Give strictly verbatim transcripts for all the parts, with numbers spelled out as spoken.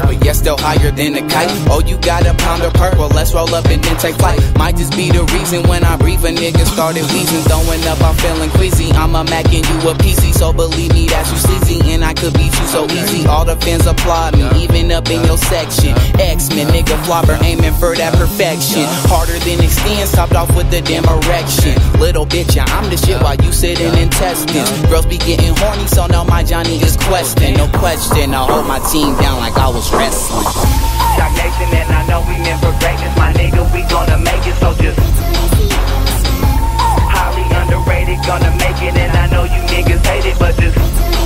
but yet still higher than a kite. Oh, you got a pound of perk, well let's roll up and then take flight. Might just be the reason when I breathe a nigga started wheezing. Throwing up, I'm feeling queasy. I'm a Mac and you a P C, so believe me that you sleazy, and I could beat you so easy. All the fans applaud me, even up in your section. X-Men, nigga flopper, aiming for that perfection. Harder than extends, topped off with the damn erection. Little bitch, yeah, I'm the shit while you sitting in intestines. Girls be getting horny, so now my Johnny is questing. No question, I hold my team down like I was wrestling. Shock Nation, and I know we meant for greatness, my nigga, we gonna make it, so just highly underrated, gonna make it, and I know you niggas hate it, but just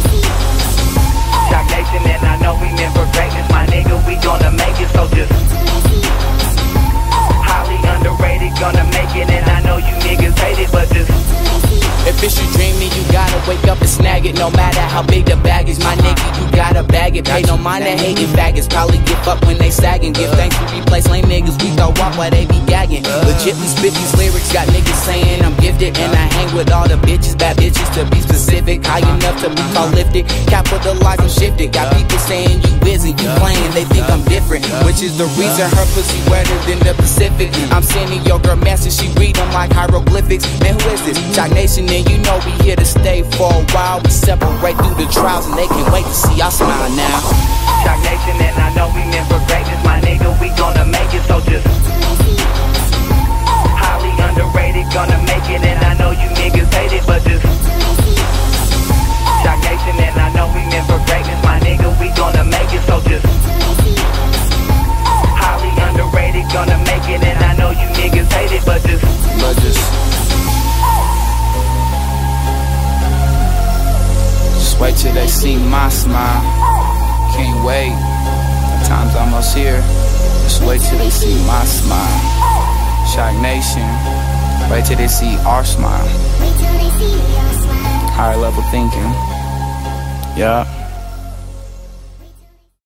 Shock Nation, and I know we meant for greatness, my nigga, we gonna make it, so just highly underrated, gonna make it, and I know you niggas hate it, but just if it's your dream, then you gotta wake up and snag it. No matter how big the bag is, my nigga, you gotta bag it. Pay no mind to hating faggots, probably give up when they sagging. Give thanks to replace lame niggas, we throw up while they be gagging. Legitly spit these lyrics, got niggas saying I'm gifted, and I hang with all the bitches, bad bitches to be specific. High enough to be called lifted, capitalize and shifted. Got people saying you busy, you playing, they think I'm different, which is the reason her pussy wetter than the Pacific. I'm sending your girl message, she read them like hieroglyphics. Man, who is this? Shock Nation, and you know we here to stay for a while. We separate through the trials, and they can't wait to see our smile now. Shock Nation, and I know we meant for greatness, my nigga, we gonna make it, so just highly underrated, gonna make it, and I know you niggas hate it, but just Shock Nation, and I know we meant for greatness, my nigga, we gonna make it, so just highly underrated, gonna make it, and I know you niggas hate it, but just but just wait till they see my smile. Can't wait. The time's almost here. Just wait till they see my smile. Shock Nation. Wait till they see our smile. Higher level thinking. Yeah.